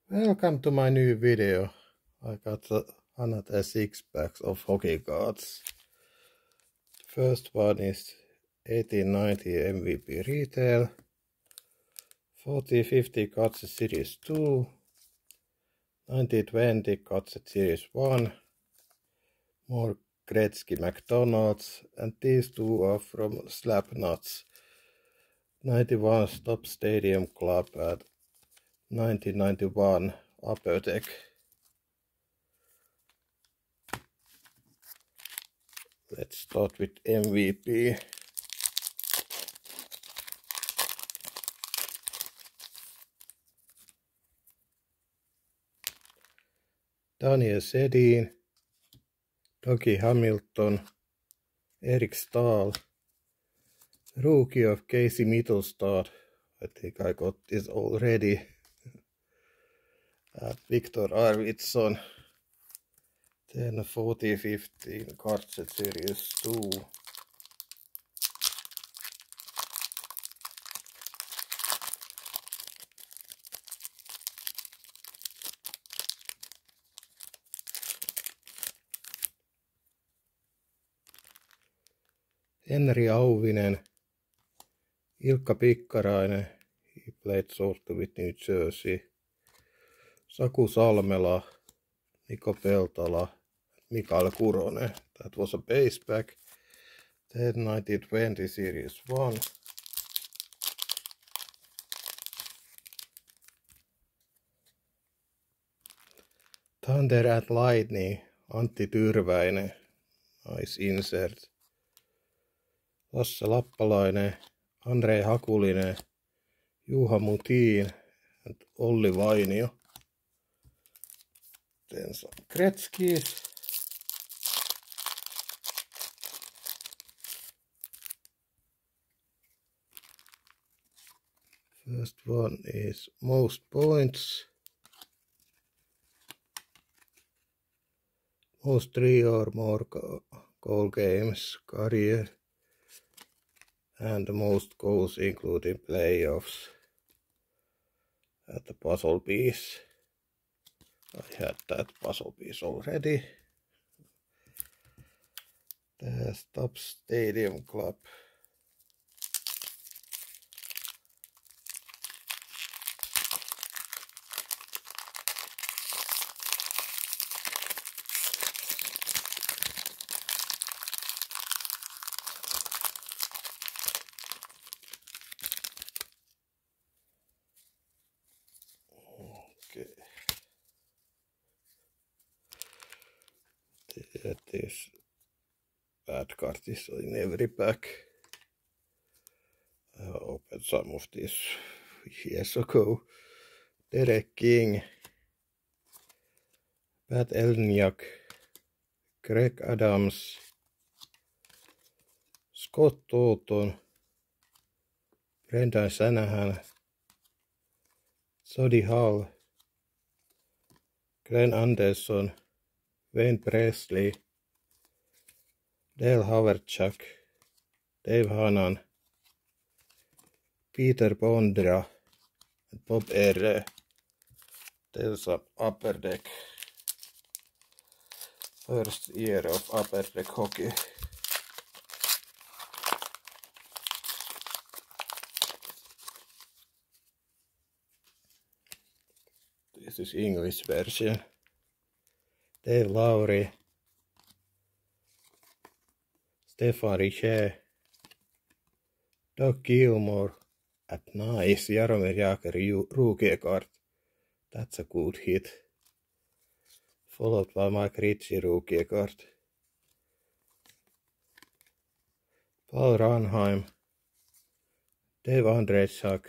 Welcome to my new video. I got another 6 packs of hockey cards. The first one is 1890 MVP Retail, 4050 Cards Series 2, 1920 Cards Series 1, more Gretzky McDonald's, and these two are from Slapnuts, 91 Stop Stadium Club at 1991 Upper Deck. Let's start with MVP. Daniel Sedin, Dougie Hamilton, Eric Stahl, Rookie of Casey Mittelstadt. I think I got this already. Victor Arvidsson. Then 40-15 Cards Series 2. Henri Auvinen, Ilkka Pikkarainen, he played sort with New Jersey, Saku Salmela, Niko Peltala, Mikael Kuronen. That was a base pack. Then 1920 Series 1. Thunder and Lightning, Antti Tyrväinen, nice insert. Lasse Lappalainen, Andrei Hakulinen, Juha Mutin, and Olli Vainio. Then some Gretzkys. First one is most points, most 3 or more goal games career, and the most goals including playoffs at the puzzle piece. I had that puzzle piece already. The Stop Stadium Club. Okay. That is bad cards in every pack. I opened some of this years ago. Derek King, Pat Elniak, Greg Adams, Scott Thornton, Brendan Shanahan, Jody Hall, Glenn Anderson, Wayne Presley, Dale Haverchuk, Dave Hannan, Peter Bondra, and Bob R. There's some Upper Deck. First year of Upper Deck hockey. This is English version. Dave Lowry, Stefan Richer, Doug Gilmore, at nice, Jaromir Jagr rookie card. That's a good hit. Followed by Mike Ritchie rookie card. Paul Ranheim, Dave Andreychuk,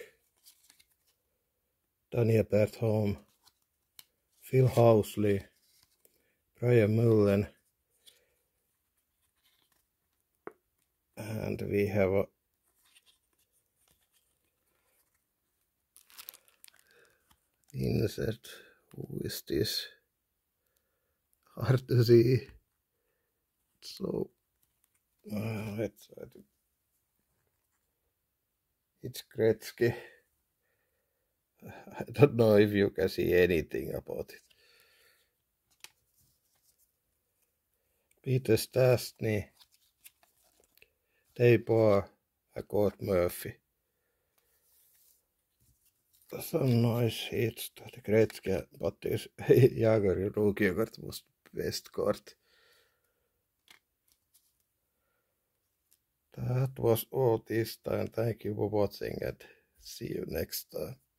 Daniel Bertholm, Phil Housley, Brian Mullen, and we have a insert. Who is this? Hard to see. So let's try to. It's Gretzky. I don't know if you can see anything about it. Peter Stastny, Dave Barr, I got Murphy. Some nice hits to the Gretzky, but this Jagger rookie card was best card. That was all this time. Thank you for watching and see you next time.